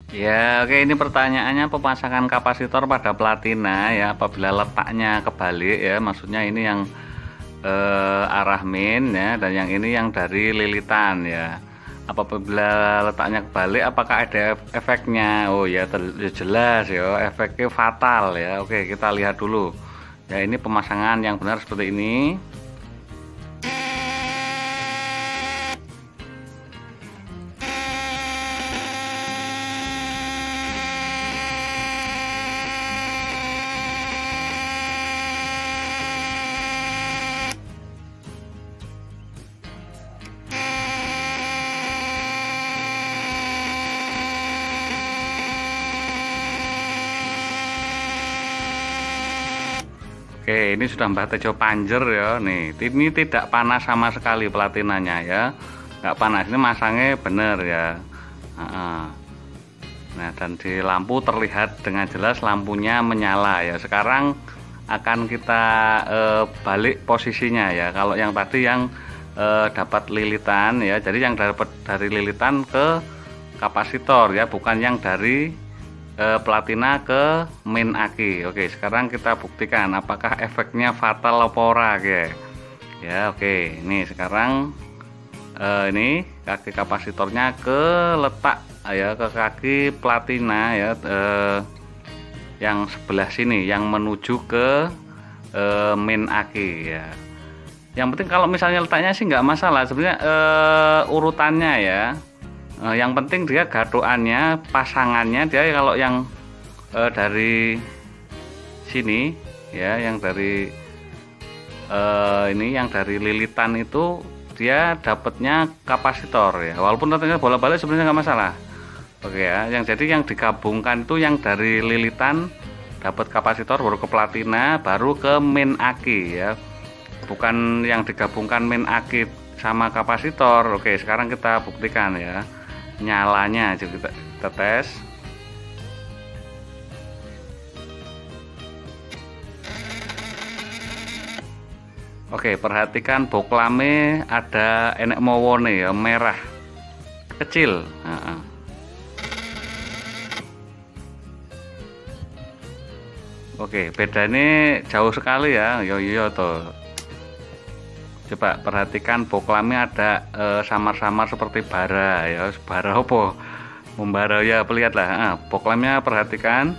Ya, oke, ini pertanyaannya pemasangan kapasitor pada platina ya apabila letaknya kebalik ya, maksudnya ini yang arah main ya, dan yang ini yang dari lilitan ya. Apabila letaknya kebalik, apakah ada efeknya? Oh ya, ya jelas ya, efeknya fatal ya. Oke, kita lihat dulu. Ya, ini pemasangan yang benar seperti ini. Oke, ini sudah Mbah Tejo panjer ya. Nih, ini tidak panas sama sekali platinanya ya. Nggak panas, ini masangnya bener ya. Nah, dan di lampu terlihat dengan jelas lampunya menyala ya. Sekarang akan kita balik posisinya ya. Kalau yang tadi yang dapat lilitan ya, jadi yang dapat dari lilitan ke kapasitor ya, bukan yang dari platina ke main aki. Oke, sekarang kita buktikan apakah efeknya fatal apa ora ya. Oke, ini sekarang ini kaki kapasitornya ke letak ya, ke kaki platina ya, yang sebelah sini yang menuju ke main aki ya. Yang penting kalau misalnya letaknya sih nggak masalah sebenarnya, urutannya ya. Yang penting dia gaduannya, pasangannya dia kalau yang dari sini ya, yang dari ini yang dari lilitan itu dia dapatnya kapasitor ya, walaupun ternyata bola-balik sebenarnya nggak masalah. Oke ya, yang jadi yang digabungkan itu yang dari lilitan dapat kapasitor baru ke platina baru ke main aki ya, bukan yang digabungkan main aki sama kapasitor. Oke, sekarang kita buktikan ya nyalanya, jadi kita tes. Oke, perhatikan boklame ada enek mowone ya, merah kecil. Oke, beda ini jauh sekali ya. Yo tuh, coba perhatikan boklame ada samar-samar seperti bara ya. Bara apa? Membara ya, lihatlah. Boklamnya perhatikan.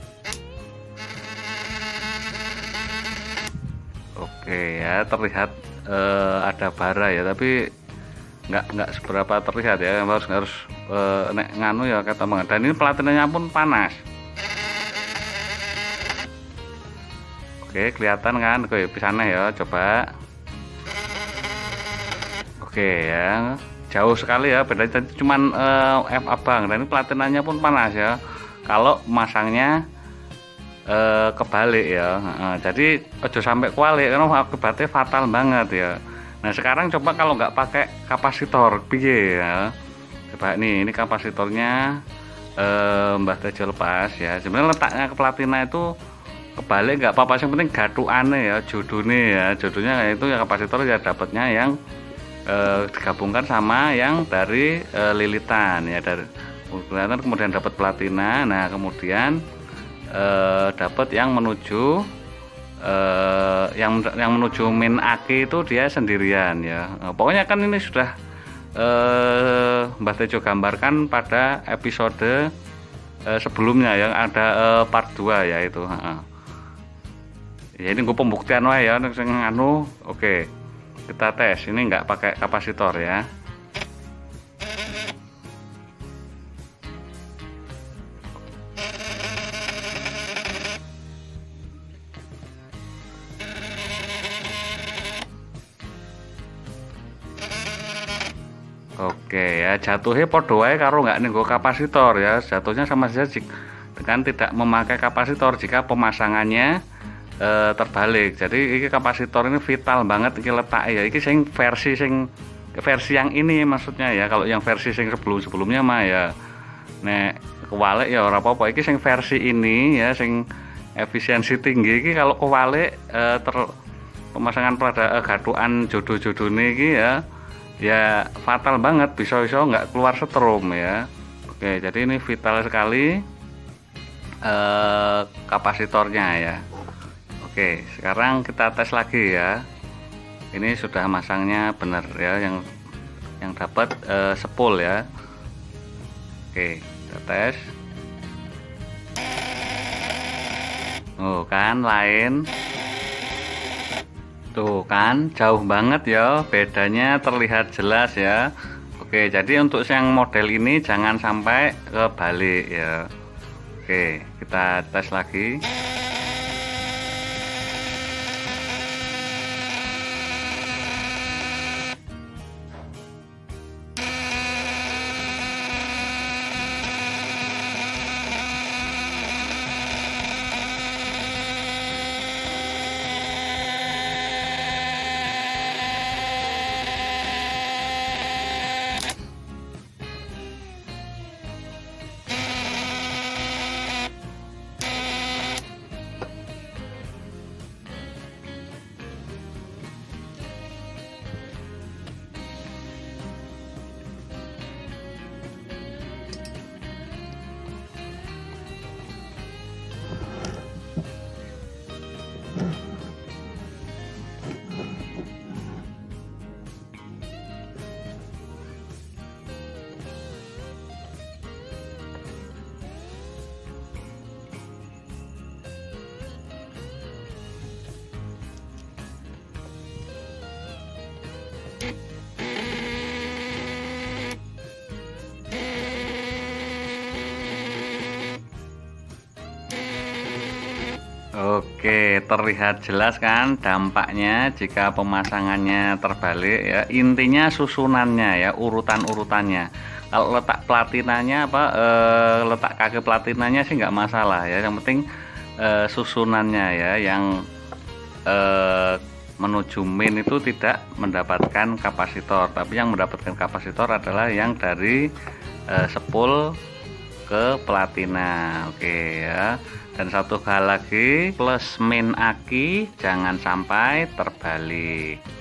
Oke ya, terlihat ada bara ya, tapi nggak seberapa terlihat ya. Harus nek nganu ya kata banget. Dan ini platinanya pun panas. Oke, kelihatan kan? Oke, pisahnya ya, coba. Oke ya, jauh sekali ya, beda cuman F abang, dan ini platinanya pun panas ya kalau masangnya kebalik ya. Jadi ojo sampai kualik karena akibatnya fatal banget ya. Nah, sekarang coba kalau nggak pakai kapasitor piye ya. Coba ini kapasitornya Mbah Tejo lepas ya. Sebenarnya letaknya ke platina itu kebalik nggak apa-apa, yang penting gaduane ya, jodohnya itu ya, kapasitor ya dapatnya yang digabungkan sama yang dari lilitan ya, dari lilitan kemudian dapat platina. Nah, kemudian dapat yang menuju yang menuju main aki itu dia sendirian ya. Pokoknya kan ini sudah Mbah Tejo gambarkan pada episode sebelumnya yang ada part 2 ya itu. Ya, ini gue pembuktian wae ya anu. Oke, kita tes ini nggak pakai kapasitor ya. Oke ya, jatuhnya podo wae karo nggak nih kapasitor ya, jatuhnya sama saja dengan tidak memakai kapasitor jika pemasangannya terbalik. Jadi ini kapasitor ini vital banget iki letak ya. Iki sing versi yang ini maksudnya ya. Kalau yang versi sing sebelumnya mah ya nek kewalik ya ora apa-apa. Iki sing versi ini ya sing efisiensi tinggi iki kalau kewalik pemasangan pada gaduan jodoh-jodoh iki ya fatal banget, bisa nggak keluar setrum ya. Oke, jadi ini vital sekali kapasitornya ya. Oke, sekarang kita tes lagi ya. Ini sudah masangnya benar ya, yang dapat sepul ya. Oke, kita tes. Oh kan lain. Tuh kan jauh banget ya, bedanya terlihat jelas ya. Oke, jadi untuk yang model ini jangan sampai kebalik ya. Oke, kita tes lagi. Oke, terlihat jelas kan dampaknya jika pemasangannya terbalik ya. Intinya susunannya ya, urutan-urutannya. Kalau letak platinanya letak kaki platinanya sih nggak masalah ya. Yang penting susunannya ya, yang menuju min itu tidak mendapatkan kapasitor, tapi yang mendapatkan kapasitor adalah yang dari sepul ke platina. Oke ya. Dan satu hal lagi, plus min aki jangan sampai terbalik.